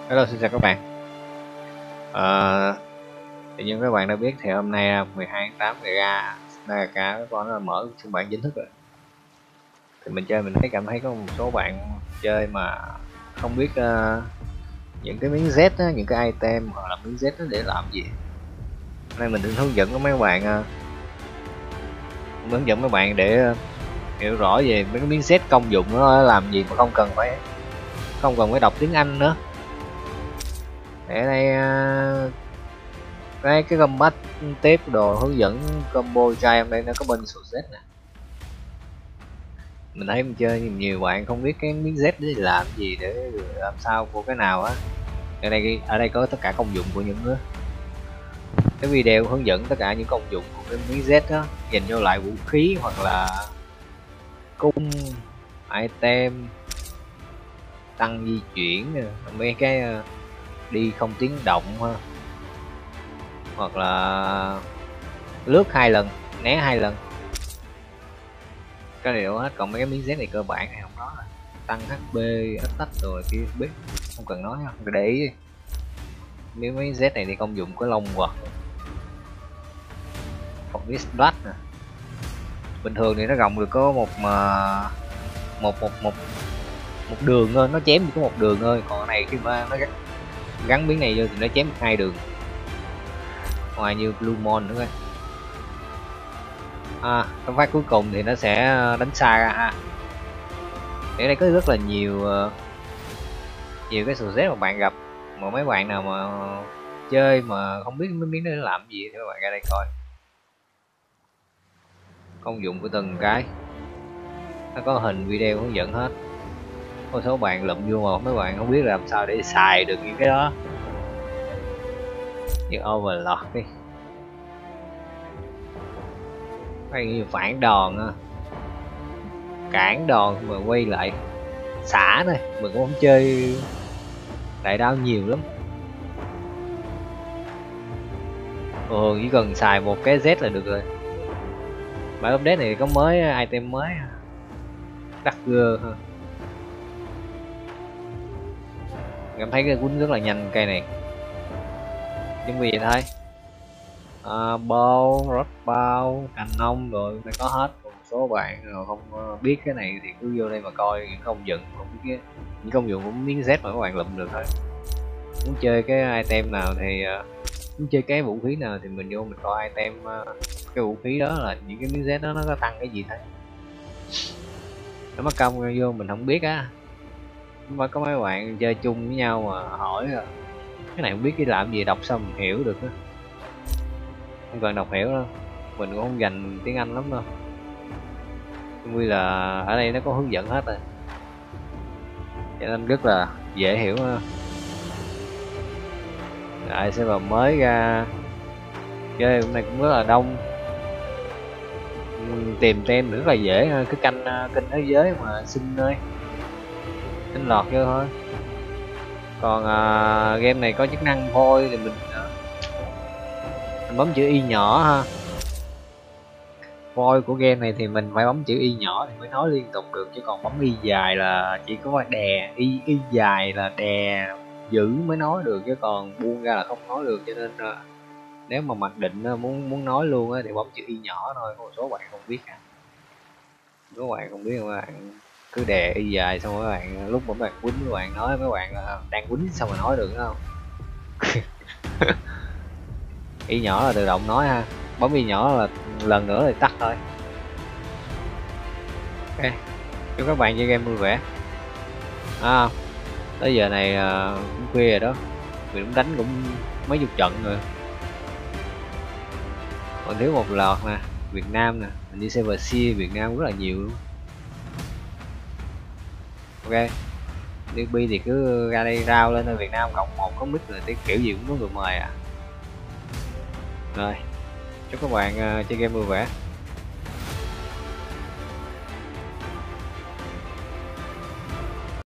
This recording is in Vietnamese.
Hello, xin chào các bạn. Ờ, thì như các bạn đã biết thì hôm nay 12 tháng 8 thì ra Nagaka con nó mở phiên bản chính thức rồi. Thì mình chơi mình cảm thấy có một số bạn chơi mà không biết những cái miếng Z á, những cái item hoặc là miếng Z đó để làm gì. Hôm nay mình định hướng dẫn với mấy bạn hướng dẫn mấy bạn để hiểu rõ về mấy cái miếng Z công dụng nó làm gì mà không cần phải đọc tiếng Anh nữa. Để đây cái combat tiếp đồ hướng dẫn combo trai em đây nó có bên sổ Z nè. Mình thấy mình chơi nhiều bạn không biết cái miếng Z để làm gì, để làm sao của cái nào á. Ở đây có tất cả công dụng của những cái video hướng dẫn tất cả những công dụng của cái miếng Z đó, dành cho lại vũ khí hoặc là cung, item, tăng di chuyển, mấy cái đi không tiếng động ha, hoặc là lướt 2 lần, né 2 lần, cái điều hết. Còn mấy cái miếng Z này cơ bản này không nói rồi, tăng HP, attack rồi kia biết, không cần nói, không cần để ý. Miếng Z này thì công dụng có lông quật, còn miếng blood nè, bình thường thì nó gồng được có một đường thôi, nó chém chỉ có một đường thôi. Còn này khi mà nó gắn miếng này vô thì nó chém được 2 đường, ngoài như Blue Mon nữa. Cái phát cuối cùng thì nó sẽ đánh xa ra ha. Ở đây có rất là nhiều cái sự Z mà bạn gặp, mà mấy bạn nào mà chơi mà không biết mấy miếng nó làm gì thì các bạn ra đây coi công dụng của từng cái, nó có hình video hướng dẫn hết. Có số bạn lụm vô mà mấy bạn không biết làm sao để xài được những cái đó, như Overlord đi, hay như phản đòn, cản đòn mà quay lại xả này. Mình cũng không chơi đại đao nhiều lắm, chỉ cần xài một cái Z là được rồi. Bản update này có mới item mới Dagger ha, cảm thấy cái quýnh rất là nhanh cây này. Nhưng vì vậy thôi, bao rót bao cành nông rồi phải có hết. Một số bạn rồi không biết cái này thì cứ vô đây mà coi những công dụng, không biết những công dụng của miếng Z mà các bạn lụm được thôi. Muốn chơi cái item nào thì muốn chơi cái vũ khí nào thì mình vô mình coi item cái vũ khí đó là những cái miếng Z đó nó có tăng cái gì thôi. Nó mất công vô mình không biết á, mới có mấy bạn chơi chung với nhau mà hỏi cái này không biết cái làm gì, đọc sao mình hiểu được á. Không cần đọc hiểu đâu, mình cũng không dành tiếng Anh lắm đâu, vì là ở đây nó có hướng dẫn hết rồi, cho nên rất là dễ hiểu ha. Lại sẽ vào mới ra chơi hôm nay cũng rất là đông, tìm tem rất là dễ, cứ kênh thế giới mà xin ơi, xin lọt vô thôi. Còn game này có chức năng voi thì mình bấm chữ Y nhỏ ha. Voi của game này thì mình phải bấm chữ Y nhỏ thì mới nói liên tục được, chứ còn bấm Y dài là chỉ có đè y dài là đè giữ mới nói được, chứ còn buông ra là không nói được. Cho nên nếu mà mặc định muốn nói luôn á thì bấm chữ Y nhỏ thôi. Có một số bạn không biết các bạn không biết, các bạn cứ đè Y dài xong các bạn lúc mà bạn quýnh các bạn nói mấy bạn là đang quýnh xong mà nói được không. Y nhỏ là tự động nói ha, bấm Y nhỏ là lần nữa thì tắt thôi. Ok, chúc các bạn chơi game vui vẻ. Tới giờ này cũng khuya rồi đó, mình cũng đánh cũng mấy chục trận rồi, còn thiếu một lọt nè. Việt Nam nè, mình đi server C Việt Nam rất là nhiều luôn. Ok, DB thì cứ ra đây rao lên thôi. Việt Nam cộng 1 có mic là kiểu gì cũng có người mời à. Rồi, chúc các bạn chơi game vui vẻ.